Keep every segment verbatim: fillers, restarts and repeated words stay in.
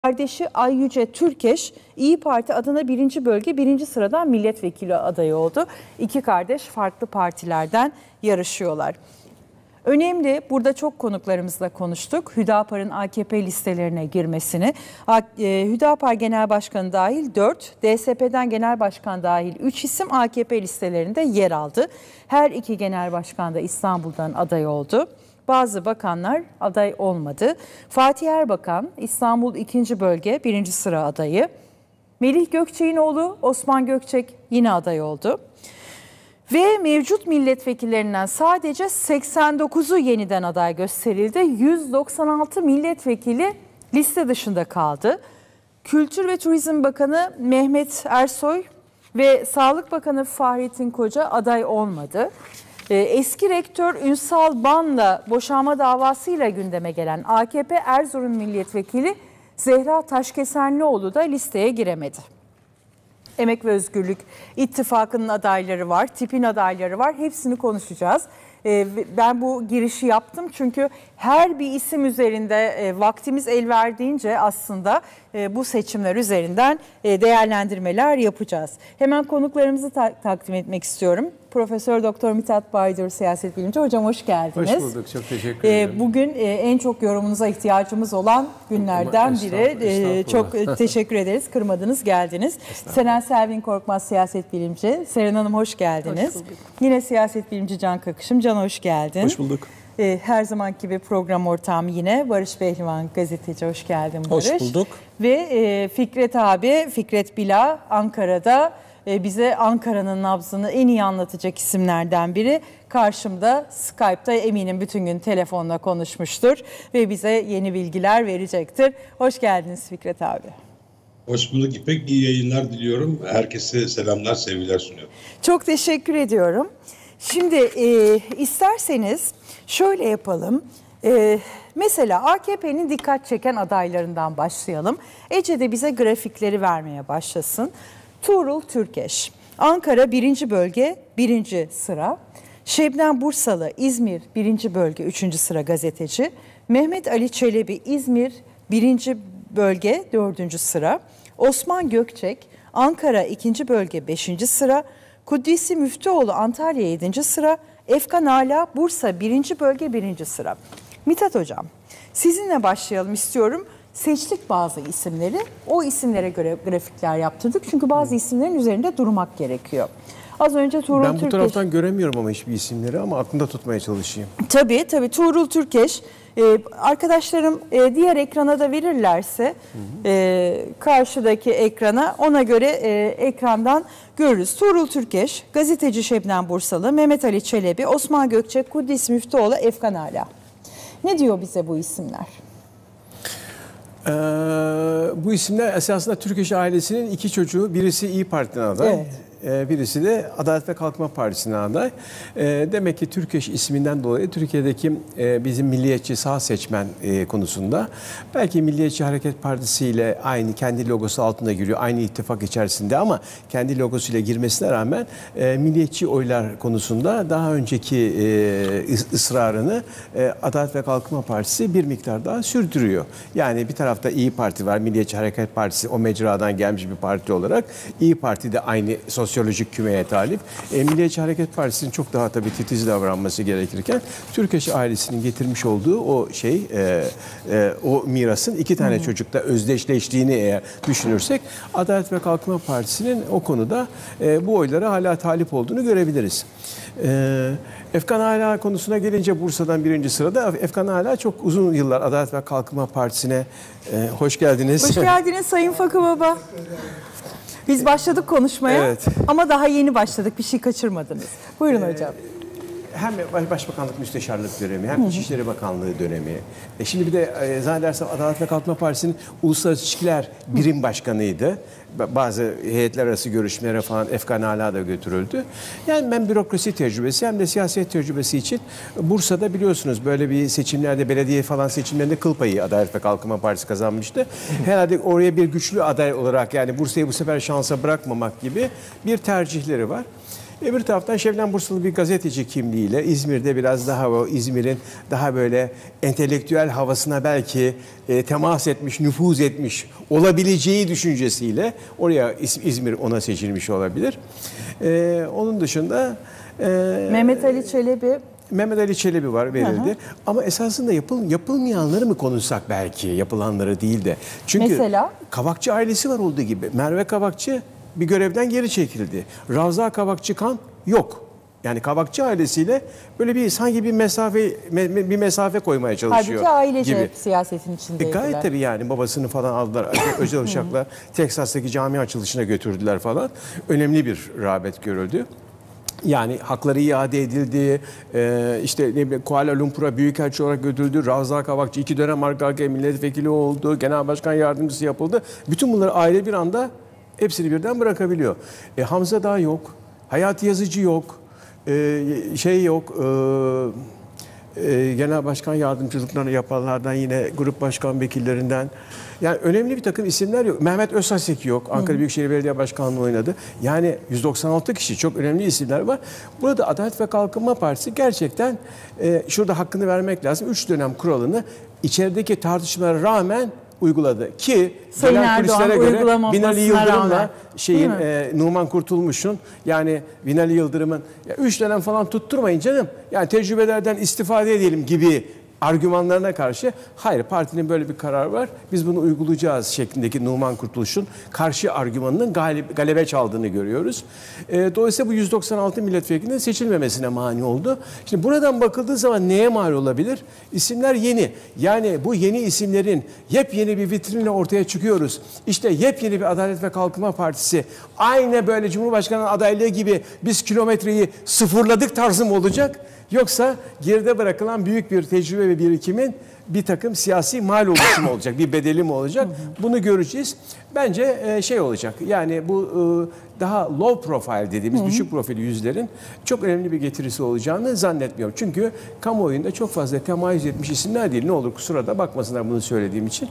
Kardeşi Ay Yüce Türkeş, İyi Parti Adana birinci Bölge birinci sıradan milletvekili adayı oldu. İki kardeş farklı partilerden yarışıyorlar. Önemli, burada çok konuklarımızla konuştuk. Hüdapar'ın A K P listelerine girmesini. Hüdapar Genel Başkanı dahil dört, D S P'den Genel Başkan dahil üç isim A K P listelerinde yer aldı. Her iki genel başkan da İstanbul'dan aday oldu. Bazı bakanlar aday olmadı. Fatih Erbakan İstanbul ikinci Bölge birinci sıra adayı. Melih Gökçek'in oğlu Osman Gökçek yine aday oldu. Ve mevcut milletvekillerinden sadece seksen dokuzu yeniden aday gösterildi. yüz doksan altı milletvekili liste dışında kaldı. Kültür ve Turizm Bakanı Mehmet Ersoy ve Sağlık Bakanı Fahrettin Koca aday olmadı. Eski rektör Ünsal Ban'la boşanma davasıyla gündeme gelen A K P Erzurum Milletvekili Zehra Taşkesenlioğlu da listeye giremedi. Emek ve Özgürlük İttifakı'nın adayları var, tipin adayları var. Hepsini konuşacağız. Ben bu girişi yaptım çünkü her bir isim üzerinde vaktimiz el verdiğince aslında bu seçimler üzerinden değerlendirmeler yapacağız. Hemen konuklarımızı ta- takdim etmek istiyorum. Profesör Doktor Mithat Baydır, siyaset bilimci. Hocam hoş geldiniz. Hoş bulduk, çok teşekkür ederim. Bugün en çok yorumunuza ihtiyacımız olan günlerden biri. Çok teşekkür ederiz. Kırmadınız, geldiniz. Seren Selvin Korkmaz, siyaset bilimci. Seren Hanım hoş geldiniz. Hoş Yine siyaset bilimci Can Kakışım. Can hoş geldin. Hoş bulduk. Her zamanki gibi program ortağım yine Barış Behlivan, gazeteci. Hoş geldin Barış. Hoş bulduk. Ve Fikret abi, Fikret Bila Ankara'da bize Ankara'nın nabzını en iyi anlatacak isimlerden biri. Karşımda Skype'ta, eminim bütün gün telefonla konuşmuştur ve bize yeni bilgiler verecektir. Hoş geldiniz Fikret abi. Hoş bulduk İpek, iyi yayınlar diliyorum. Herkese selamlar, sevgiler sunuyorum. Çok teşekkür ediyorum. Şimdi e, isterseniz şöyle yapalım. E, mesela A K P'nin dikkat çeken adaylarından başlayalım. Ece de bize grafikleri vermeye başlasın. Tuğrul Türkeş, Ankara birinci Bölge birinci sıra. Şebnem Bursalı, İzmir birinci Bölge üçüncü sıra gazeteci. Mehmet Ali Çelebi, İzmir birinci Bölge dördüncü sıra. Osman Gökçek, Ankara ikinci Bölge beşinci sıra. Kudüs'ü Müftüoğlu, Antalya yedinci sıra. Efkan Ala, Bursa birinci Bölge birinci sıra. Mithat Hocam, sizinle başlayalım istiyorum. Seçtik bazı isimleri, o isimlere göre grafikler yaptırdık. Çünkü bazı isimlerin üzerinde durmak gerekiyor. Az önce Tuğrul Türkeş... Ben bu Türkeş... taraftan göremiyorum ama hiçbir isimleri, ama aklımda tutmaya çalışayım. Tabii tabii Tuğrul Türkeş. Ee, arkadaşlarım e, diğer ekrana da verirlerse hı hı. E, karşıdaki ekrana, ona göre e, ekrandan görürüz. Tuğrul Türkeş, gazeteci Şebnem Bursalı, Mehmet Ali Çelebi, Osman Gökçek, Kudüs Müftüoğlu, Efkan Ala. Ne diyor bize bu isimler? Ee, bu isimler esasında Türkeş ailesinin iki çocuğu. Birisi İyi Parti'den aday. Evet. Birisi de Adalet ve Kalkınma Partisi'ne aday. Demek ki Türkeş isminden dolayı Türkiye'deki bizim milliyetçi sağ seçmen konusunda belki Milliyetçi Hareket Partisi ile aynı, kendi logosu altında giriyor, aynı ittifak içerisinde, ama kendi logosuyla girmesine rağmen milliyetçi oylar konusunda daha önceki ısrarını Adalet ve Kalkınma Partisi bir miktar daha sürdürüyor. Yani bir tarafta İyi Parti var, Milliyetçi Hareket Partisi o mecradan gelmiş bir parti olarak. İyi Parti de aynı sosyal sosyolojik kümeye talip. E, Milliyetçi Hareket Partisi'nin çok daha tabii titiz davranması gerekirken Türkeş ailesinin getirmiş olduğu o şey, e, e, o mirasın iki tane hmm. çocukla özdeşleştiğini eğer düşünürsek, Adalet ve Kalkınma Partisi'nin o konuda e, bu oylara hala talip olduğunu görebiliriz. E, Efkan Ala konusuna gelince, Bursa'dan birinci sırada. Efkan Ala çok uzun yıllar Adalet ve Kalkınma Partisi'ne e, hoş geldiniz. Hoş geldiniz Sayın Fakı Baba. Biz başladık konuşmaya, evet, ama daha yeni başladık. Bir şey kaçırmadınız. Buyurun ee, hocam. Hem Başbakanlık Müsteşarlık dönemi, hem İçişleri Bakanlığı dönemi. E şimdi bir de e, zannedersem Adalet ve Kalkınma Partisi'nin Uluslararası İlişkiler Birim Başkanı'ydı. Bazı heyetler arası görüşmelere falan Efkan Ala da götürüldü. Yani ben bürokrasi tecrübesi hem de siyaset tecrübesi için Bursa'da, biliyorsunuz, böyle bir seçimlerde, belediye falan seçimlerinde kıl payı Adalet ve Kalkınma Partisi kazanmıştı. Herhalde oraya bir güçlü aday olarak, yani Bursa'yı bu sefer şansa bırakmamak gibi bir tercihleri var. Öbür taraftan Şebnem Bursalı bir gazeteci kimliğiyle İzmir'de biraz daha o İzmir'in daha böyle entelektüel havasına belki e, temas etmiş, nüfuz etmiş olabileceği düşüncesiyle oraya İzmir ona seçilmiş olabilir. E, onun dışında e, Mehmet Ali Çelebi. Mehmet Ali Çelebi var, verildi. Hı hı. Ama esasında yapıl, yapılmayanları mı konuşsak belki, yapılanları değil de. Çünkü mesela? Kavakçı ailesi var olduğu gibi. Merve Kavakçı bir görevden geri çekildi. Ravza Kavakçı Kan yok. Yani Kavakçı ailesiyle böyle bir sanki bir mesafe bir mesafe koymaya çalışıyor. Halbuki ailece gibi. Siyasetin içindeydiler. E gayet tabii yani babasını falan aldılar. Özel uçakla Teksas'taki cami açılışına götürdüler falan. Önemli bir rağbet görüldü. Yani hakları iade edildi, e, işte ne bileyim Kuala Lumpur'a büyükelçi olarak götürüldü, Ravza Kavakçı iki dönem arka arkaya milletvekili oldu, genel başkan yardımcısı yapıldı. Bütün bunları aile bir anda hepsini birden bırakabiliyor. E, Hamza Dağ yok, Hayati Yazıcı yok, e, şey yok, e, e, genel başkan yardımcılıklarını yapanlardan yine grup başkan vekillerinden. Yani önemli bir takım isimler yok. Mehmet Özsasek yok. Ankara Büyükşehir Belediye Başkanlığı oynadı. Yani yüz doksan altı kişi, çok önemli isimler var. Burada Adalet ve Kalkınma Partisi gerçekten e, şurada hakkını vermek lazım. Üç dönem kuralını içerideki tartışmalara rağmen uyguladı. Ki Sayın gelen kulislere göre Binali Yıldırım'la şeyin e, Numan Kurtulmuş'un yani Binali Yıldırım'ın ya üç dönem falan tutturmayın canım. Yani tecrübelerden istifade edelim gibi argümanlarına karşı hayır partinin böyle bir kararı var. Biz bunu uygulayacağız şeklindeki Numan Kurtuluş'un karşı argümanının galip, galebe çaldığını görüyoruz. E, dolayısıyla bu yüz doksan altı milletvekilinin seçilmemesine mani oldu. Şimdi buradan bakıldığı zaman neye mal olabilir? İsimler yeni. Yani bu yeni isimlerin yepyeni bir vitrinle ortaya çıkıyoruz. İşte yepyeni bir Adalet ve Kalkınma Partisi aynı böyle Cumhurbaşkanı adaylığı gibi biz kilometreyi sıfırladık tarzı mı olacak? Yoksa geride bırakılan büyük bir tecrübe ve birikimin bir takım siyasi mal oluşumu olacak, bir bedeli mi olacak? Bunu göreceğiz. Bence şey olacak, yani bu daha low profile dediğimiz düşük profil yüzlerin çok önemli bir getirisi olacağını zannetmiyorum. Çünkü kamuoyunda çok fazla temayüz etmiş isimler değil. Ne olur kusura da bakmasınlar bunu söylediğim için.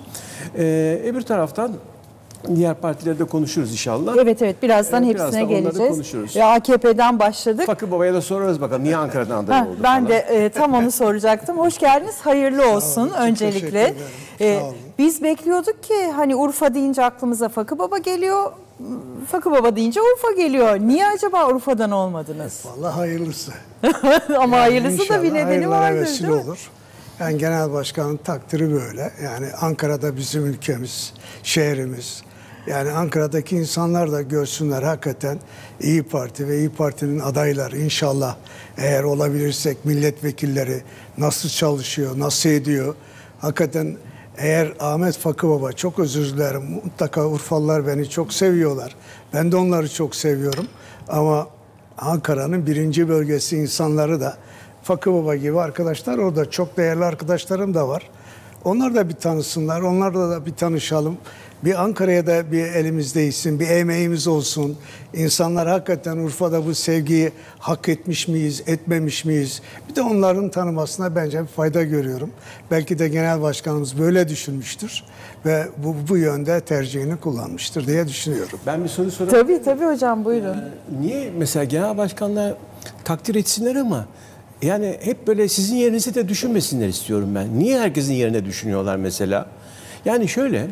Ee, öbür taraftan diğer partilerde konuşuruz inşallah. Evet evet birazdan evet, hepsine birazdan geleceğiz. Ya A K P'den başladık. Fakı Baba'ya da sorarız bakalım niye Ankara'dan aday oldu Ben falan. de e, tam onu soracaktım. Hoş geldiniz. Hayırlı olsun olun, öncelikle. E, biz bekliyorduk ki hani Urfa deyince aklımıza Fakı Baba geliyor. Fakı Baba deyince Urfa geliyor. Niye acaba Urfa'dan olmadınız? Vallahi hayırlısı. Ama yani hayırlısı da bir nedeni vardır vesile değil mi? olur. Yani genel başkanın takdiri böyle. Yani Ankara'da bizim ülkemiz, şehrimiz. Yani Ankara'daki insanlar da görsünler hakikaten İYİ Parti ve İYİ Parti'nin adayları inşallah eğer olabilirsek milletvekilleri nasıl çalışıyor, nasıl ediyor. Hakikaten eğer Ahmet Fakı Baba, çok özür dilerim, mutlaka Urfalılar beni çok seviyorlar. Ben de onları çok seviyorum ama Ankara'nın birinci bölgesi insanları da Fakı Baba gibi arkadaşlar orada, çok değerli arkadaşlarım da var. Onlar da bir tanısınlar, onlarla da bir tanışalım. Bir Ankara'ya da bir elimiz değsin, bir emeğimiz olsun. İnsanlar hakikaten Urfa'da bu sevgiyi hak etmiş miyiz, etmemiş miyiz? Bir de onların tanımasına bence bir fayda görüyorum. Belki de genel başkanımız böyle düşünmüştür ve bu, bu yönde tercihini kullanmıştır diye düşünüyorum. Ben bir soru sorayım. Tabii tabii hocam buyurun. Ee, niye mesela genel başkanlar takdir etsinler ama yani hep böyle sizin yerinizi de düşünmesinler istiyorum ben. Niye herkesin yerine düşünüyorlar mesela? Yani şöyle,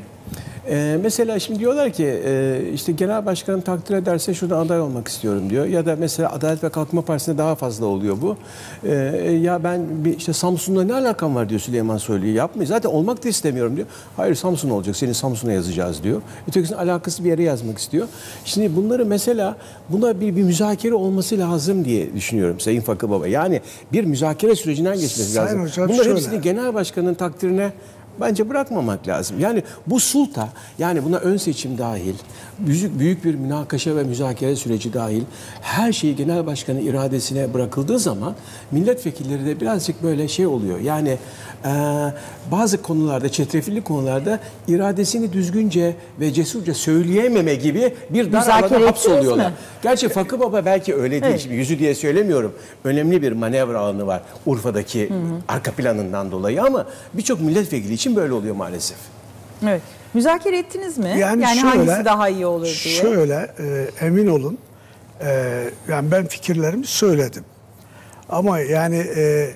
e, mesela şimdi diyorlar ki e, işte genel başkanım takdir ederse şurada aday olmak istiyorum diyor. Ya da mesela Adalet ve Kalkınma Partisi'nde daha fazla oluyor bu. E, ya ben bir işte Samsun'la ne alakam var diyor Süleyman Soylu'yu, yapmayın. Zaten olmak da istemiyorum diyor. Hayır Samsun olacak, seni Samsun'a yazacağız diyor. Ötekisinin alakası bir yere yazmak istiyor. Şimdi bunları mesela buna bir, bir müzakere olması lazım diye düşünüyorum Sayın Fakı Baba. Yani bir müzakere sürecinden geçmesi Sayın lazım. hocam Bunlar şöyle. hepsini genel başkanın takdirine bence bırakmamak lazım. Yani bu sulta, yani buna ön seçim dahil, büyük, büyük bir münakaşa ve müzakere süreci dahil her şeyi genel başkanın iradesine bırakıldığı zaman milletvekilleri de birazcık böyle şey oluyor. Yani e, bazı konularda, çetrefilli konularda iradesini düzgünce ve cesurca söyleyememe gibi bir dar Müzakere alana hapsoluyorlar. mi? Gerçi Fakı Baba belki öyle değil. Evet. Şimdi yüzü diye söylemiyorum. Önemli bir manevra alanı var Urfa'daki hı hı. arka planından dolayı ama birçok milletvekili için böyle oluyor maalesef. Evet. Müzakere ettiniz mi? Yani, Yani şöyle, hangisi daha iyi olur diye. Şöyle e, emin olun Ee, yani ben fikirlerimi söyledim. Ama yani e, e,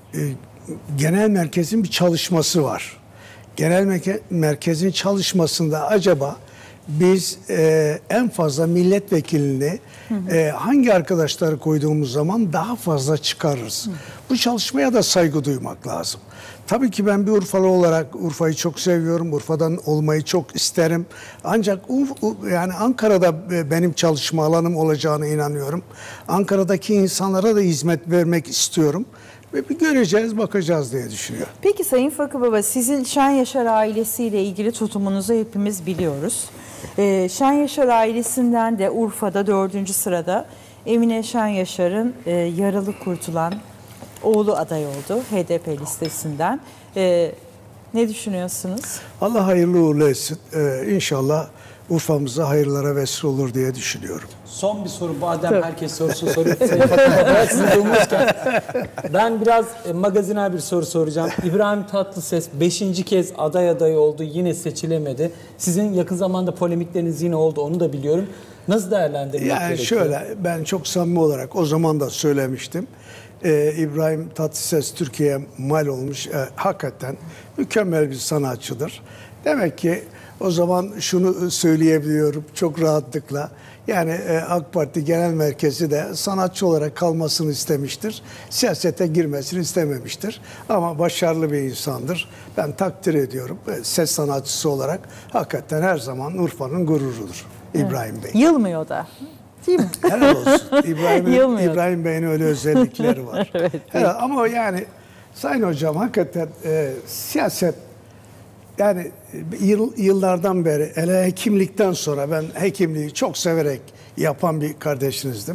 genel merkezin bir çalışması var. Genel merke- merkezin çalışmasında acaba biz e, en fazla milletvekilini hı hı. E, hangi arkadaşları koyduğumuz zaman daha fazla çıkarırız. Hı. Bu çalışmaya da saygı duymak lazım. Tabii ki ben bir Urfalı olarak Urfa'yı çok seviyorum. Urfa'dan olmayı çok isterim. Ancak yani Ankara'da benim çalışma alanım olacağına inanıyorum. Ankara'daki insanlara da hizmet vermek istiyorum. Ve bir göreceğiz, bakacağız diye düşünüyorum. Peki Sayın Fakı Baba, sizin Şen Yaşar ailesiyle ilgili tutumunuzu hepimiz biliyoruz. Ee, Şen Yaşar ailesinden de Urfa'da dördüncü sırada Emine Şen Yaşar'ın e, yaralı kurtulan oğlu aday oldu H D P listesinden. Ee, ne düşünüyorsunuz? Allah hayırlı uğurlu etsin. Ee, İnşallah Urfa'mıza hayırlara vesile olur diye düşünüyorum. Son bir soru. Badem evet. Herkes sorusunu soruyor. Sayın Fakı Baba'ya sizi bulmuşken. Ben biraz e, magaziner bir soru soracağım. İbrahim Tatlıses beşinci kez aday adayı oldu. Yine seçilemedi. Sizin yakın zamanda polemikleriniz yine oldu. Onu da biliyorum. Nasıl değerlendirmek yani gerekiyor? Şöyle, ben çok samimi olarak o zaman da söylemiştim. Ee, İbrahim Tatlıses Türkiye'ye mal olmuş. Ee, hakikaten mükemmel bir sanatçıdır. Demek ki o zaman şunu söyleyebiliyorum çok rahatlıkla. Yani e, AK Parti Genel Merkezi de sanatçı olarak kalmasını istemiştir. Siyasete girmesini istememiştir. Ama başarılı bir insandır. Ben takdir ediyorum. Ses sanatçısı olarak hakikaten her zaman Urfa'nın gururudur İbrahim evet. Bey. Yılmıyor da. Değil mi? Helal olsun. İbrahim, İbrahim Bey'in öyle özellikleri var. Evet, Helal. Ama yani Sayın Hocam hakikaten e, siyaset yani yıl, yıllardan beri hele hekimlikten sonra ben hekimliği çok severek yapan bir kardeşinizdim.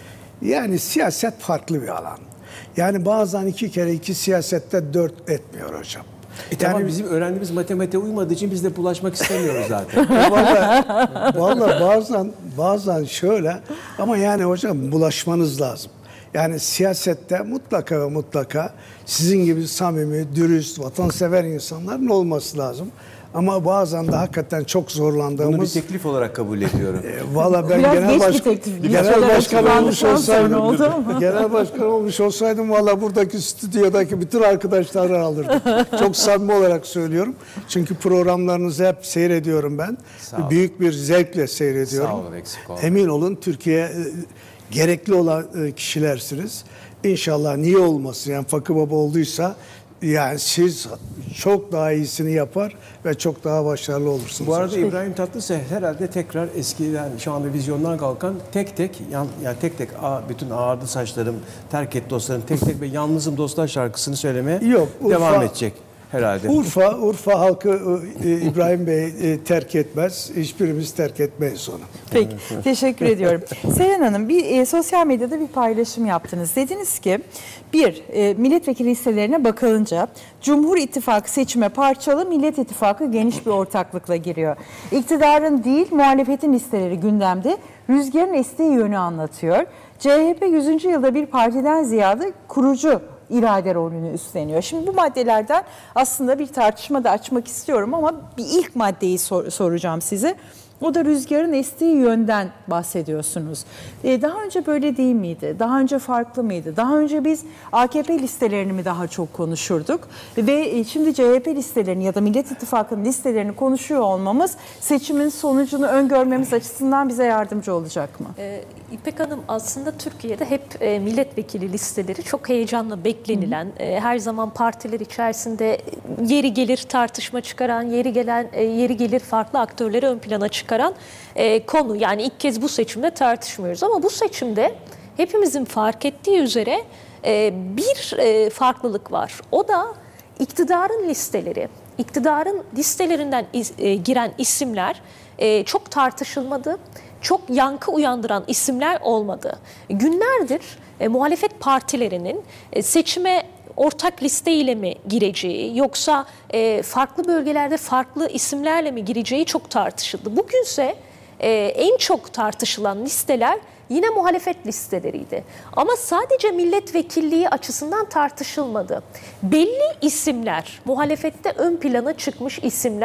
Yani siyaset farklı bir alan. Yani bazen iki kere iki siyasette dört etmiyor hocam. E yani tamam, bizim öğrendiğimiz matematiğe uymadığı için biz de bulaşmak istemiyoruz zaten. Vallahi, vallahi bazen bazen şöyle ama yani hocam bulaşmanız lazım. Yani siyasette mutlaka ve mutlaka sizin gibi samimi, dürüst, vatansever insanların olması lazım. Ama bazen de hakikaten çok zorlandığımız... Bunu bir teklif olarak kabul ediyorum. E, Valla ben Biraz genel, baş, genel başkan olmuş olsaydım, genel başkan olmuş olsaydım valla buradaki stüdyodaki bütün arkadaşları alırdım. Çok samimi olarak söylüyorum. Çünkü programlarınızı hep seyrediyorum ben. Büyük bir zevkle seyrediyorum. Sağ olun, eksik olun. Emin olun Türkiye gerekli olan kişilersiniz. İnşallah niye olmasın yani Fakı Baba olduysa yani siz çok daha iyisini yapar ve çok daha başarılı olursunuz. Bu arada İbrahim Tatlıses herhalde tekrar eskiden şu anda vizyondan kalkan tek tek yan, yani tek tek bütün ağardı saçlarım terk et dostlarım tek tek ve yalnızım dostlar şarkısını söylemeye Yok, Urfa, devam edecek herhalde. Urfa Urfa halkı İbrahim Bey terk etmez. Hiçbirimiz terk etmeyiz onu. Peki, teşekkür ediyorum. Seren Hanım, bir e, sosyal medyada bir paylaşım yaptınız. Dediniz ki, bir, e, milletvekili listelerine bakılınca Cumhur İttifakı seçime parçalı, Millet İttifakı geniş bir ortaklıkla giriyor. İktidarın değil, muhalefetin listeleri gündemde, rüzgarın estiği yönü anlatıyor. C H P yüzüncü yılda bir partiden ziyade kurucu irade rolünü üstleniyor. Şimdi bu maddelerden aslında bir tartışma da açmak istiyorum ama bir ilk maddeyi sor, soracağım size. O da rüzgarın estiği yönden bahsediyorsunuz. Ee, daha önce böyle değil miydi? Daha önce farklı mıydı? Daha önce biz A K P listelerini mi daha çok konuşurduk? Ve şimdi C H P listelerini ya da Millet İttifakı'nın listelerini konuşuyor olmamız seçimin sonucunu öngörmemiz açısından bize yardımcı olacak mı? Ee, İpek Hanım, aslında Türkiye'de hep e, milletvekili listeleri çok heyecanla beklenilen, e, her zaman partiler içerisinde yeri gelir tartışma çıkaran, yeri gelen e, yeri gelir farklı aktörleri ön plana çıkaran e, konu. Yani ilk kez bu seçimde tartışmıyoruz ama bu seçimde hepimizin fark ettiği üzere e, bir e, farklılık var. O da iktidarın listeleri. İktidarın listelerinden is, e, giren isimler e, çok tartışılmadı. Çok yankı uyandıran isimler olmadı. Günlerdir e, muhalefet partilerinin e, seçime ortak listeyle mi gireceği yoksa e, farklı bölgelerde farklı isimlerle mi gireceği çok tartışıldı. Bugünse e, en çok tartışılan listeler yine muhalefet listeleriydi. Ama sadece milletvekilliği açısından tartışılmadı. Belli isimler, muhalefette ön plana çıkmış isimler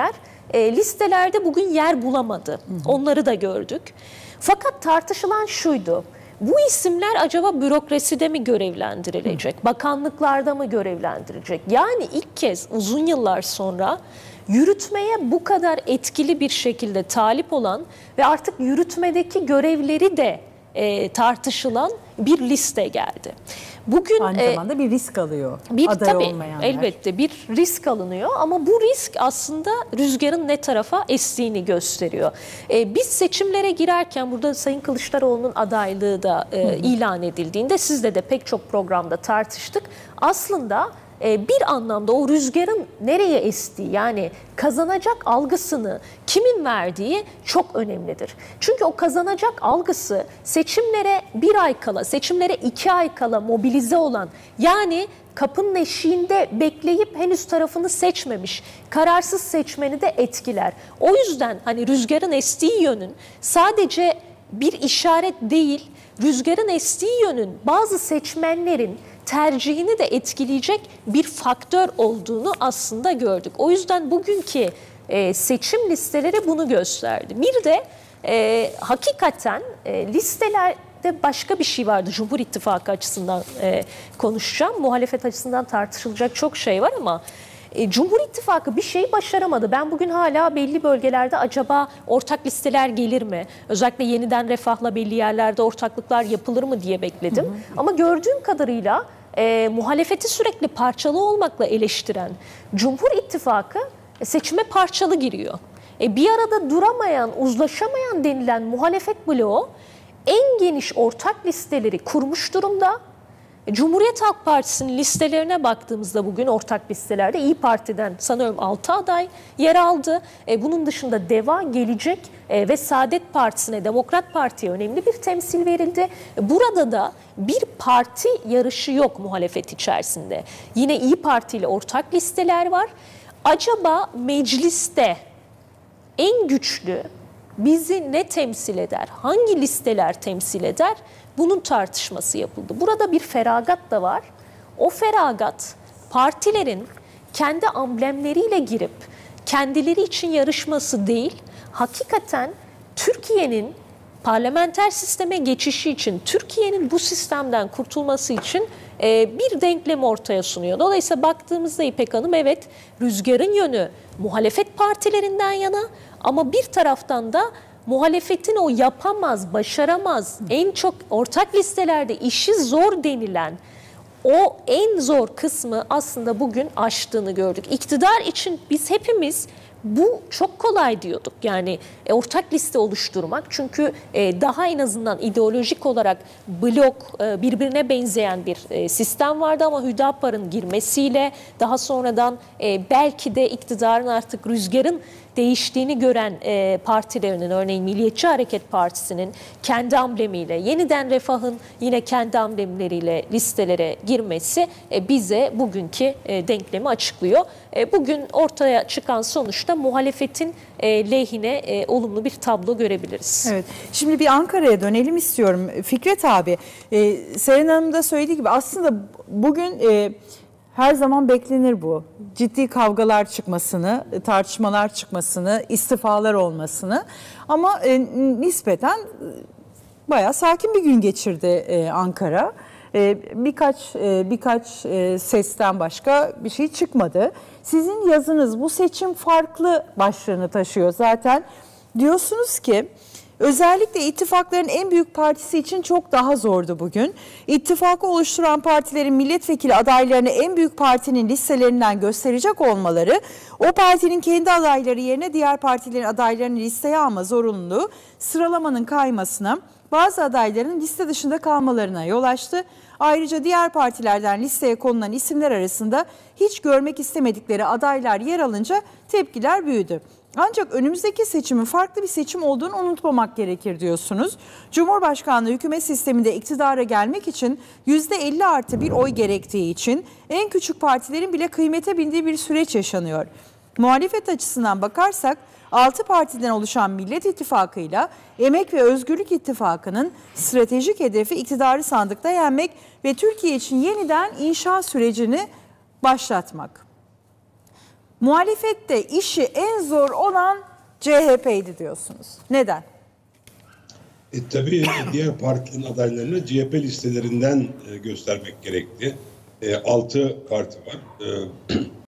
e, listelerde bugün yer bulamadı. Hı hı. Onları da gördük. Fakat tartışılan şuydu. Bu isimler acaba bürokraside mi görevlendirilecek? Hı. Bakanlıklarda mı görevlendirilecek? Yani ilk kez uzun yıllar sonra yürütmeye bu kadar etkili bir şekilde talip olan ve artık yürütmedeki görevleri de e, tartışılan bir liste geldi. Bugün aynı e, zamanda bir risk alıyor bir, aday tabii, olmayanlar. Elbette bir risk alınıyor ama bu risk aslında rüzgarın ne tarafa estiğini gösteriyor. E, biz seçimlere girerken burada Sayın Kılıçdaroğlu'nun adaylığı da e, hı hı. ilan edildiğinde sizle de pek çok programda tartıştık. Aslında bir anlamda o rüzgarın nereye estiği, yani kazanacak algısını kimin verdiği çok önemlidir. Çünkü o kazanacak algısı seçimlere bir ay kala, seçimlere iki ay kala mobilize olan, yani kapının eşiğinde bekleyip henüz tarafını seçmemiş, kararsız seçmeni de etkiler. O yüzden hani rüzgarın estiği yönün sadece bir işaret değil, rüzgarın estiği yönün bazı seçmenlerin tercihini de etkileyecek bir faktör olduğunu aslında gördük. O yüzden bugünkü e, seçim listeleri bunu gösterdi. Bir de e, hakikaten e, listelerde başka bir şey vardı. Cumhur İttifakı açısından e, konuşacağım. Muhalefet açısından tartışılacak çok şey var ama e, Cumhur İttifakı bir şey başaramadı. Ben bugün hala belli bölgelerde acaba ortak listeler gelir mi? Özellikle Yeniden Refah'la belli yerlerde ortaklıklar yapılır mı diye bekledim. Hı hı. Ama gördüğüm kadarıyla e, muhalefeti sürekli parçalı olmakla eleştiren Cumhur İttifakı e, seçime parçalı giriyor. E, bir arada duramayan, uzlaşamayan denilen muhalefet bloğu en geniş ortak listeleri kurmuş durumda. Cumhuriyet Halk Partisi'nin listelerine baktığımızda bugün ortak listelerde İYİ Parti'den sanıyorum altı aday yer aldı. E, bunun dışında DEVA, Gelecek e, ve Saadet Partisi'ne, Demokrat Parti'ye önemli bir temsil verildi. Burada da bir parti yarışı yok muhalefet içerisinde. Yine İYİ Parti ile ortak listeler var. Acaba mecliste en güçlü bizi ne temsil eder? Hangi listeler temsil eder? Bunun tartışması yapıldı. Burada bir feragat da var. O feragat partilerin kendi amblemleriyle girip kendileri için yarışması değil, hakikaten Türkiye'nin parlamenter sisteme geçişi için, Türkiye'nin bu sistemden kurtulması için e, bir denklem ortaya sunuyor. Dolayısıyla baktığımızda İpek Hanım, evet, rüzgarın yönü muhalefet partilerinden yana ama bir taraftan da muhalefetin o yapamaz, başaramaz, en çok ortak listelerde işi zor denilen o en zor kısmı aslında bugün aştığını gördük. İktidar için biz hepimiz bu çok kolay diyorduk. Yani e, ortak liste oluşturmak, çünkü e, daha en azından ideolojik olarak blok e, birbirine benzeyen bir e, sistem vardı ama Hüdapar'ın girmesiyle daha sonradan e, belki de iktidarın artık rüzgarın değiştiğini gören e, partilerinin, örneğin Milliyetçi Hareket Partisi'nin kendi amblemiyle, Yeniden Refah'ın yine kendi amblemleriyle listelere girmesi e, bize bugünkü e, denklemi açıklıyor. E, bugün ortaya çıkan sonuçta muhalefetin e, lehine e, olumlu bir tablo görebiliriz. Evet. Şimdi bir Ankara'ya dönelim istiyorum. Fikret abi, e, Seren Hanım da söylediği gibi aslında bugün e, her zaman beklenir bu. Ciddi kavgalar çıkmasını, tartışmalar çıkmasını, istifalar olmasını. Ama e, nispeten bayağı sakin bir gün geçirdi e, Ankara. E, birkaç e, birkaç e, sesten başka bir şey çıkmadı. Sizin yazınız bu seçim farklı başlığını taşıyor zaten. Diyorsunuz ki özellikle ittifakların en büyük partisi için çok daha zordu bugün. İttifakı oluşturan partilerin milletvekili adaylarını en büyük partinin listelerinden gösterecek olmaları, o partinin kendi adayları yerine diğer partilerin adaylarını listeye alma zorunluluğu sıralamanın kaymasına, bazı adayların liste dışında kalmalarına yol açtı. Ayrıca diğer partilerden listeye konulan isimler arasında hiç görmek istemedikleri adaylar yer alınca tepkiler büyüdü. Ancak önümüzdeki seçimin farklı bir seçim olduğunu unutmamak gerekir diyorsunuz. Cumhurbaşkanlığı hükümet sisteminde iktidara gelmek için yüzde elli artı bir oy gerektiği için en küçük partilerin bile kıymete bindiği bir süreç yaşanıyor. Muhalefet açısından bakarsak altı partiden oluşan Millet İttifakı'yla Emek ve Özgürlük İttifakı'nın stratejik hedefi iktidarı sandıkta yenmek ve Türkiye için yeniden inşa sürecini başlatmak. Muhalefette işi en zor olan C H P'ydi diyorsunuz. Neden? E, tabii diğer partilerin adaylarını C H P listelerinden e, göstermek gerekti. E, altı parti var. E,